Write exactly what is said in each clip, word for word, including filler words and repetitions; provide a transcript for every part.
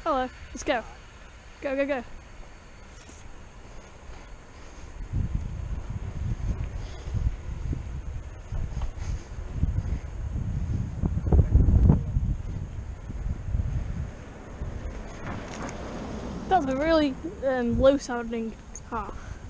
Hello, let's go. Go, go, go. That was a really um, low sounding car.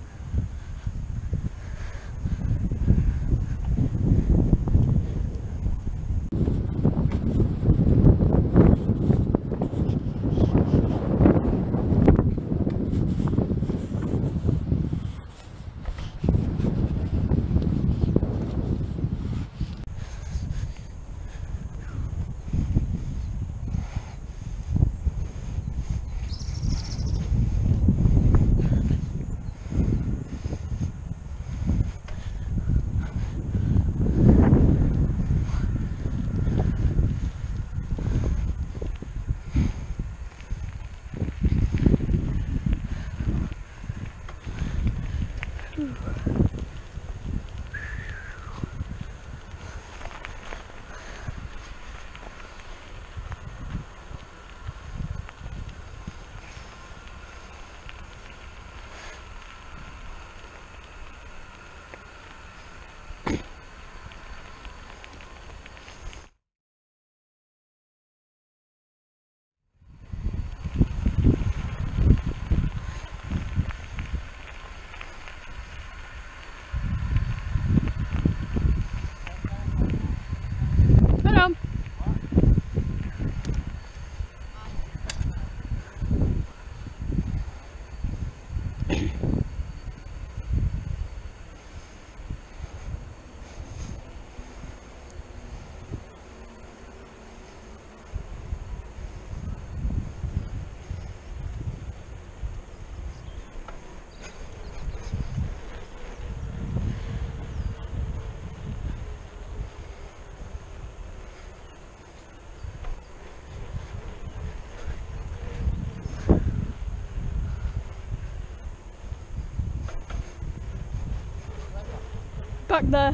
Back there.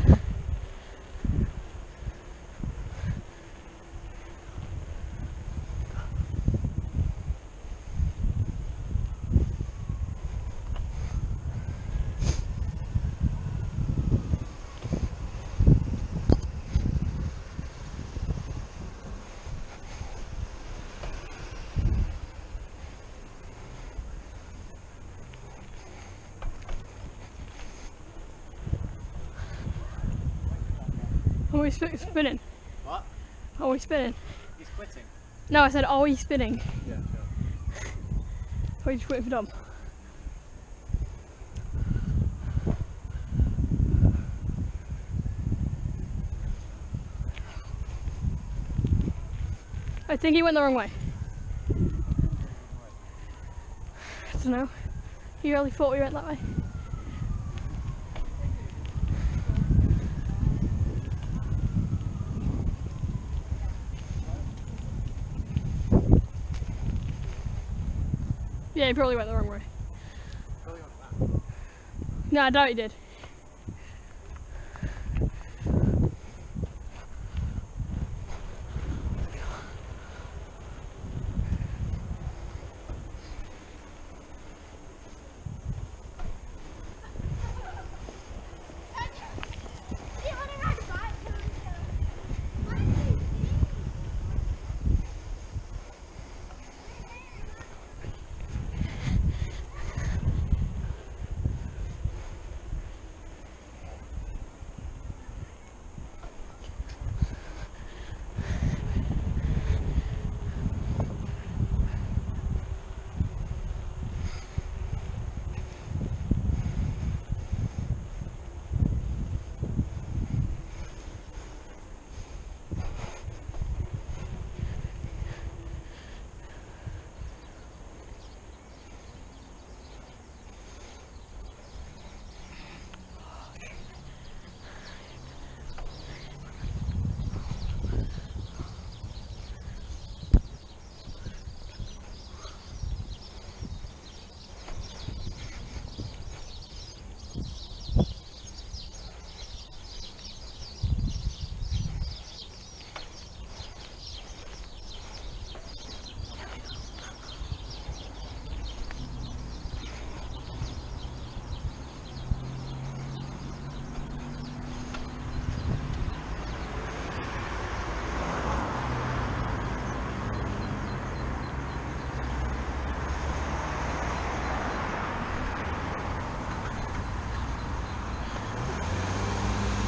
Are we sp spinning? What? Are we spinning? He's quitting. No, I said, are we spinning? Yeah, sure. Are we just waiting for Dom? I think he went the wrong way. I don't know. You really thought we went that way? Yeah, he probably went the wrong way. Probably went back. No, I doubt he did.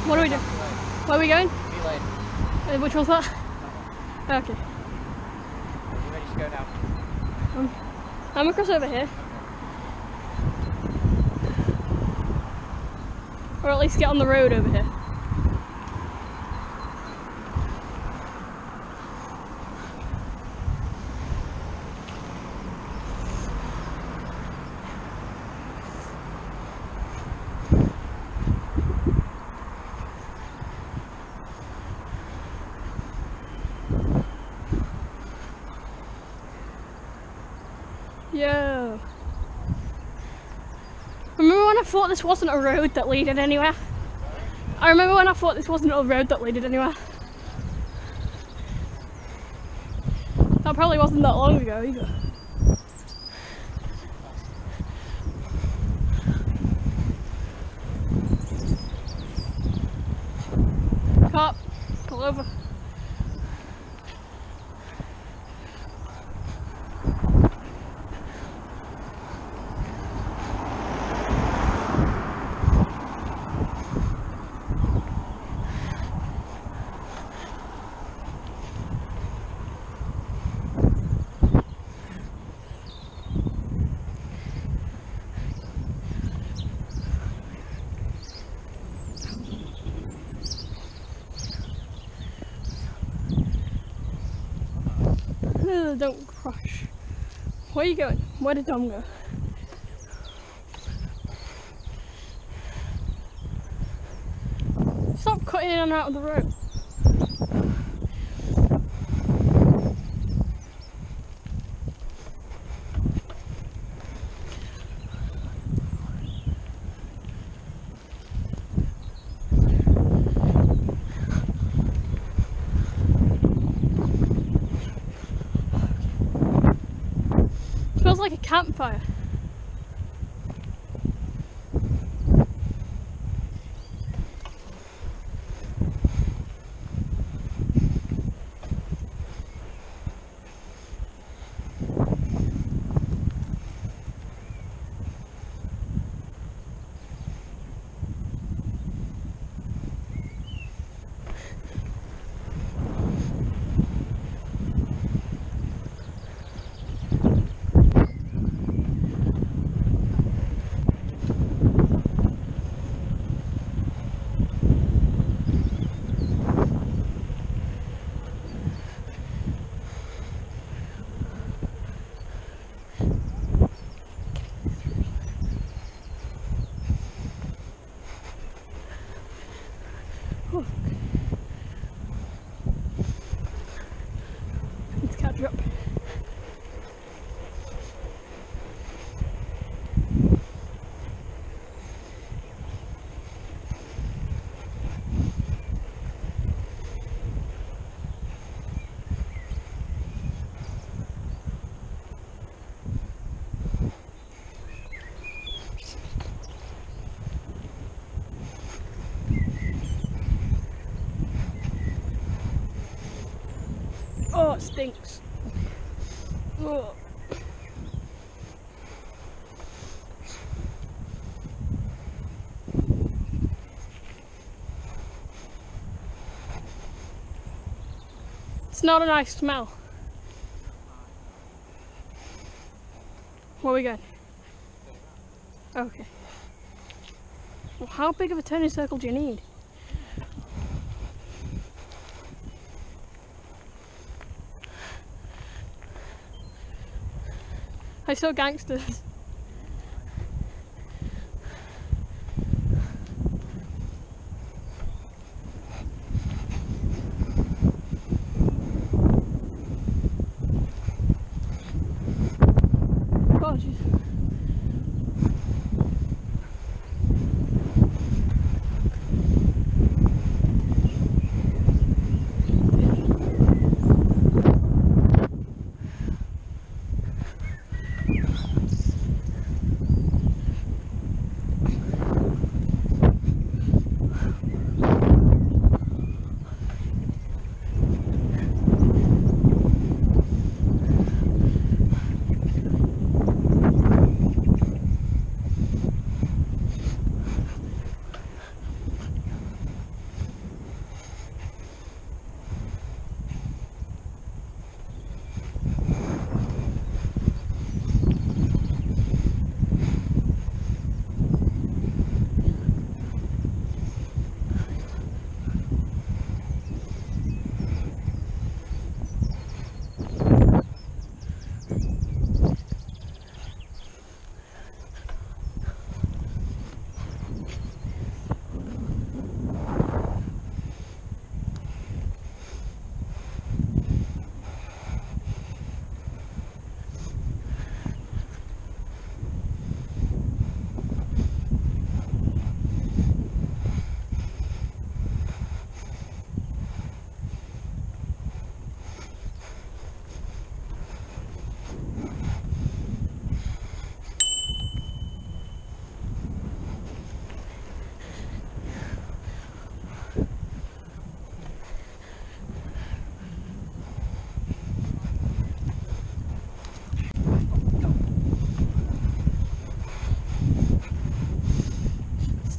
What are we doing? Where are we going? Be lane. Uh, which one's that? Okay. Are you ready to go now? Um, I'm across over here. Or at least get on the road over here. Yo. Remember when I thought this wasn't a road that leaded anywhere? I remember when I thought this wasn't a road that leaded anywhere. That probably wasn't that long ago either. Cop, pull over. Uh, don't crush. Where are you going? Where did Dom go? Stop cutting in and out of the road. Smells like a campfire. Let's catch up. Oh, it stinks. Ugh. It's not a nice smell. Where are we going? Okay. Well, how big of a turning circle do you need? I saw gangsters. Oh, jeez.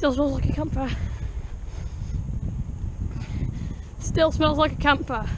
Still smells like a campfire. Still smells like a campfire.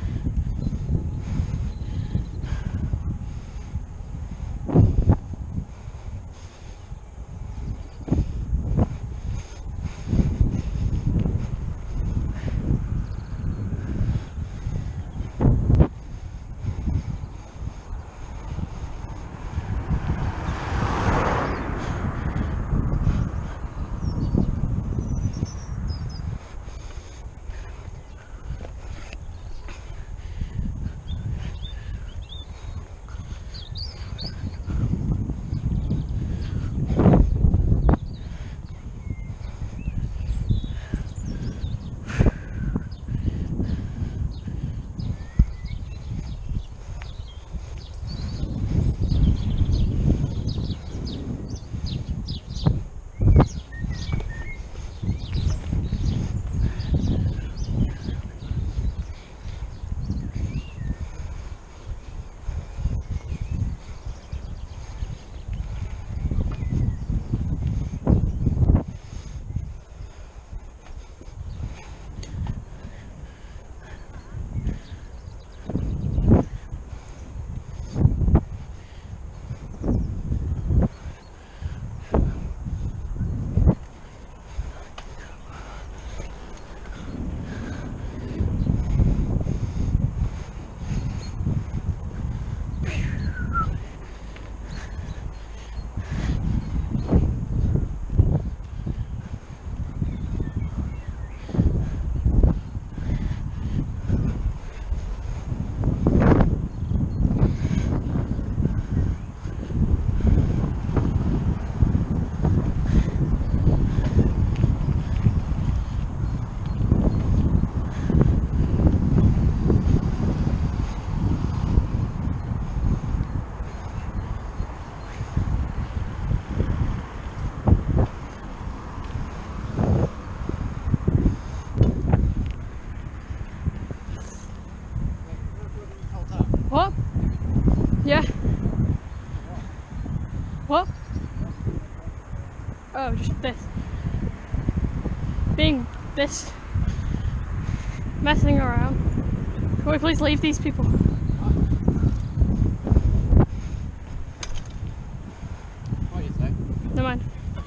What? Yeah. What? Oh, just this. Being this. Messing around. Can we please leave these people? What do you say? Never mind.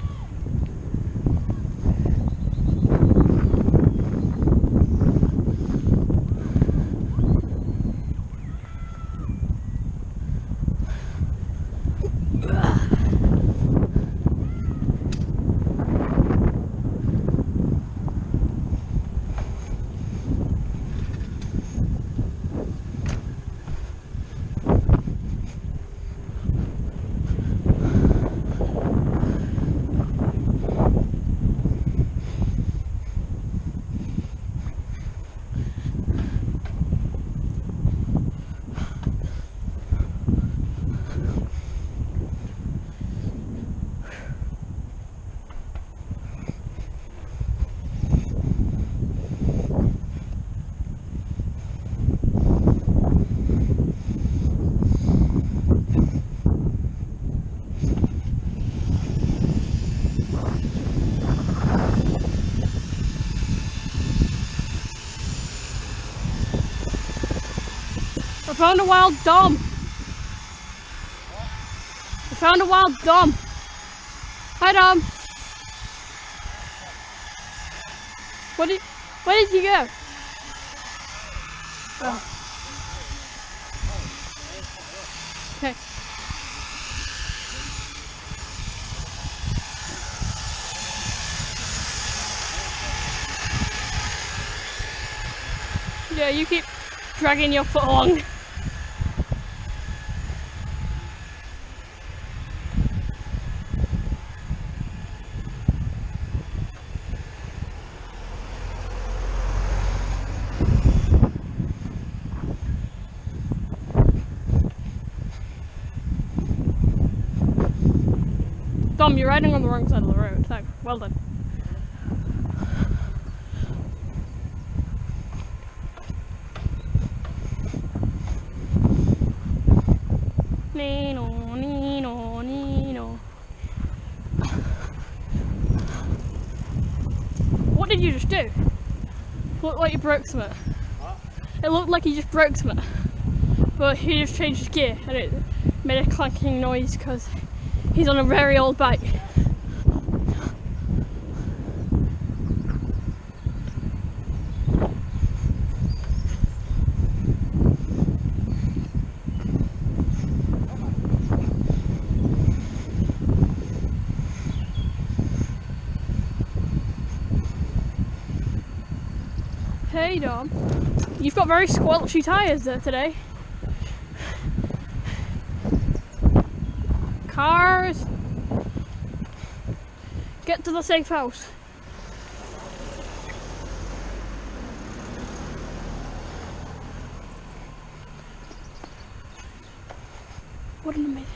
I found a wild dom. I found a wild dom. Hi Dom. What did, where did you go? Oh. Okay. Yeah, you keep dragging your foot along. Dom, you're riding on the wrong side of the road. So, well done. Nino, Nino, Nino. you just do? Looked like you broke something. What? It looked like he just broke something. But he just changed his gear and it made a clanking noise because he's on a very old bike. Hey Dom, you've got very squelchy tyres there today. Cars, get to the safe house. What an amazing.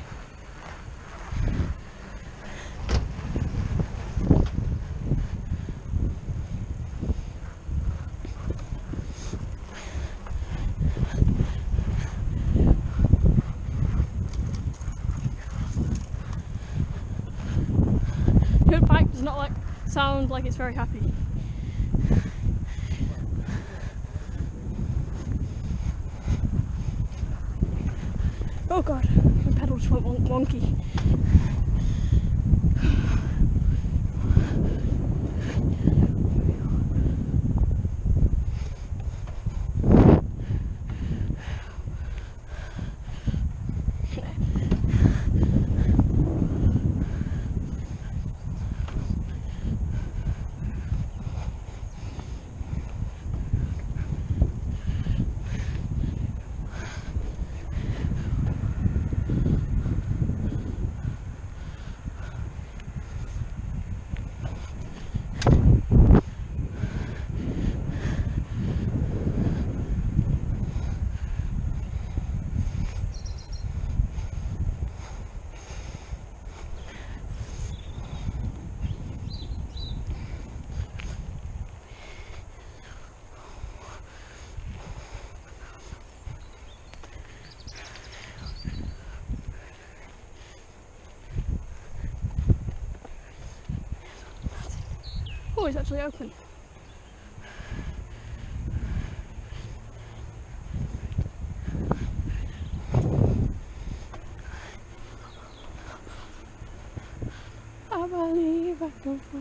Your bike does not like sound like it's very happy. Oh god, my pedal just went won wonky. Oh, it's actually open. I believe I can fly.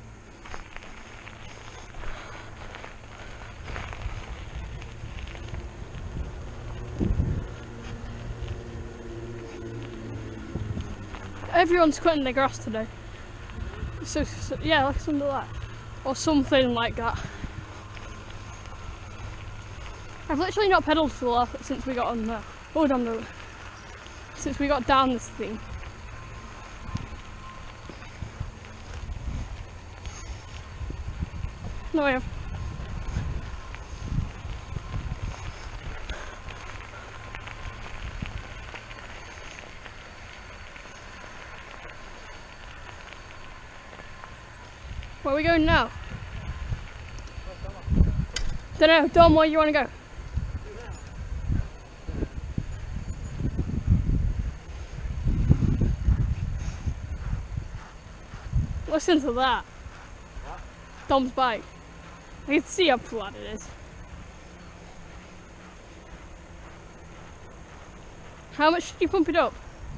Everyone's cutting their grass today. So, so yeah, like something like that. Or something like that. I've literally not pedalled for the last, since we got on the, oh down the, since we got down this thing. No, I have. Where are we going now? Don't know, Dom, where you want to go? Listen to that. What? Dom's bike. I can see how flat it is. How much did you pump it up?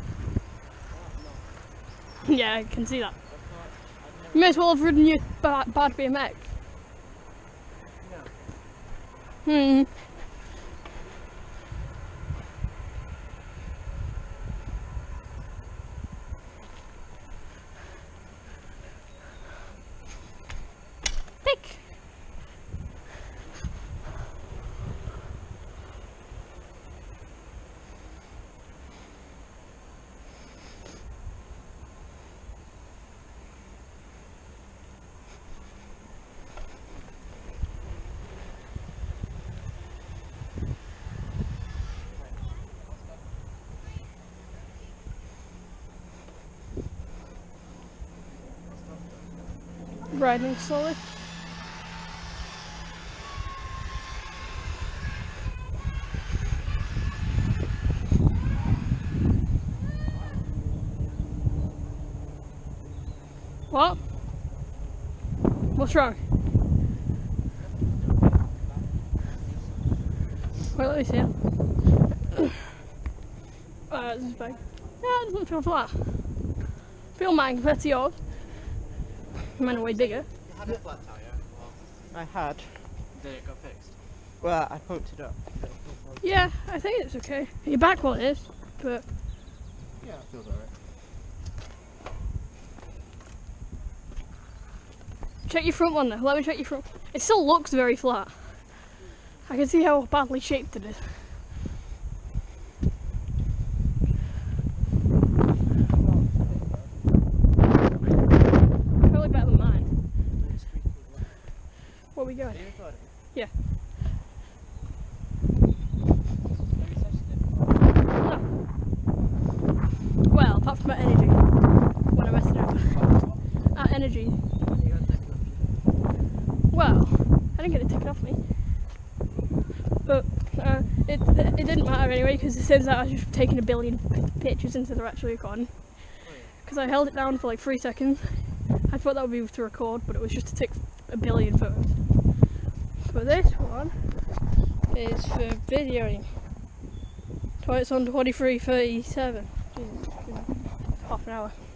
Yeah, I can see that. You may as well have ridden your bad, bad B M X. No. Hmm. Thick. Riding slowly. What? What's wrong? Wait, let me see it. Uh, this is big. Yeah, it doesn't feel flat. Feel mine compared to yours. Mine are way bigger. You had a flat tyre? Or I had. did it got fixed? Well, I pumped it up. Yeah, I think it's okay. Your back one is, but Yeah, it feels alright. check your front one though. Let me check your front. It still looks very flat. I can see how badly shaped it is. Probably better than mine. Where are we going? Yeah. No. Well, apart from that energy. When I messed it up. That energy. Well, I didn't get it taken off me. But uh, it, it didn't matter anyway because it says that I was just taking a billion pictures instead of actually recording. Because I held it down for like three seconds. I thought that would be to record, but it was just to take a billion photos. But this one is for videoing. So it's on twenty-three thirty-seven. Half an hour.